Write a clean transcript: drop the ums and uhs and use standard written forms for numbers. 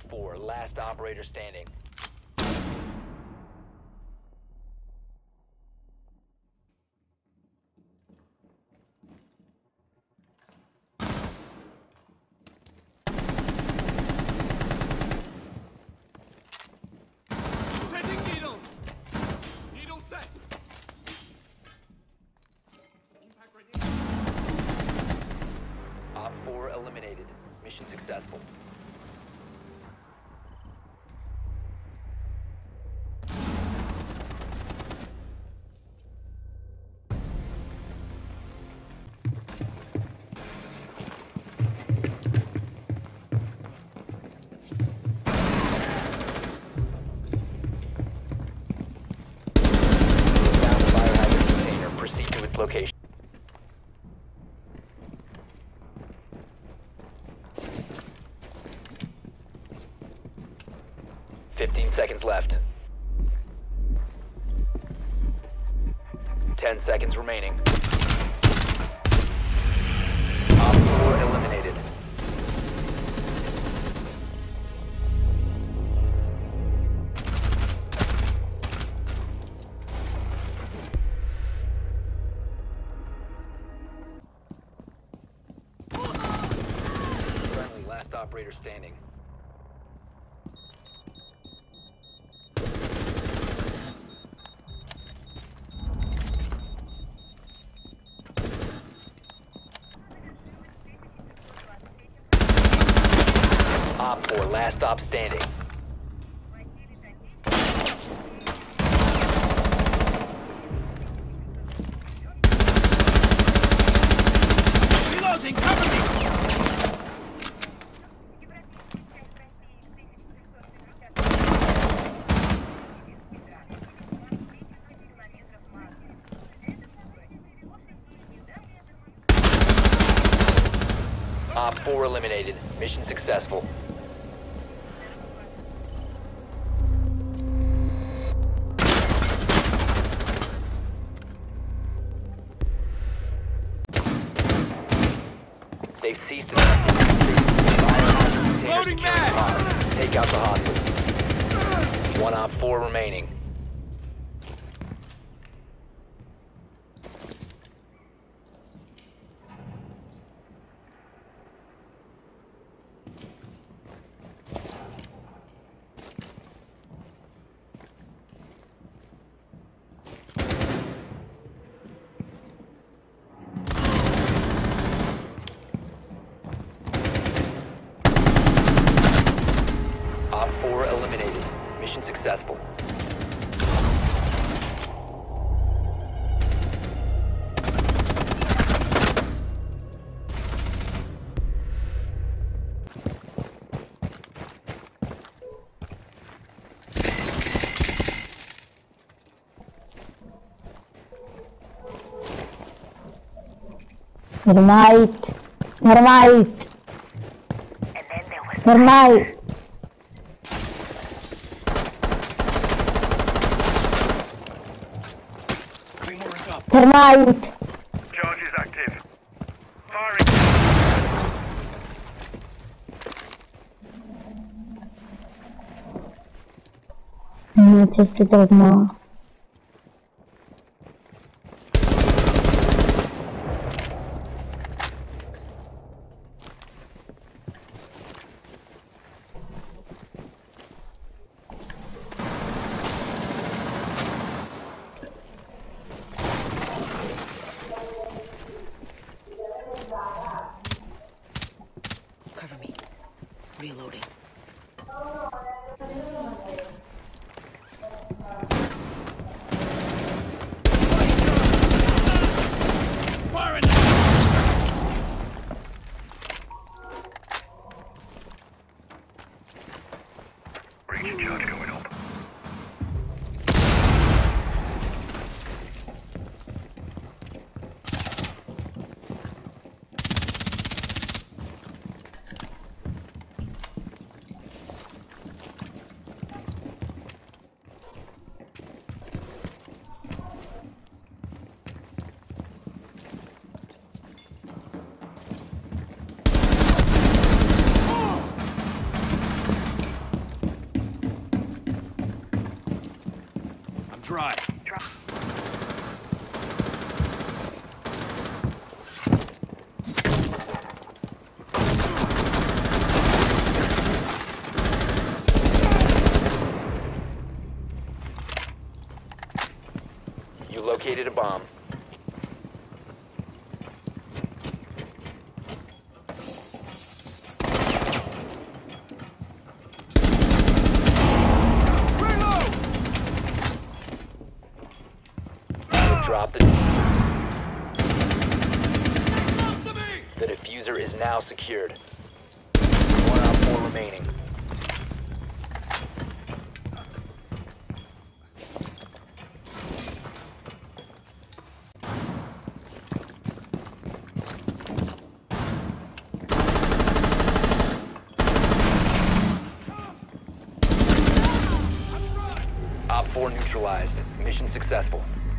4, last operator standing. Op 4 eliminated. Mission successful. Found the biohazard container. Proceed to its location. Seconds left. 10 seconds remaining. Op 4 eliminated. Friendly, last operator standing. Op 4, last stop standing. Reloading, cover me! Op 4 eliminated. Mission successful. They've ceased to Loading mag! Take out the hostage. One Op 4 remaining. Op 4 eliminated. Mission successful. Thermite. Thermite. Thermite. Claymore up. Thermite. Charge is active. Firing. Just to get more. Cover me. Reloading. Firing! Breaching charge going up. dry. You located a bomb. Drop the diffuser is now secured. 1 Op 4 remaining. Op 4 neutralized. Mission successful.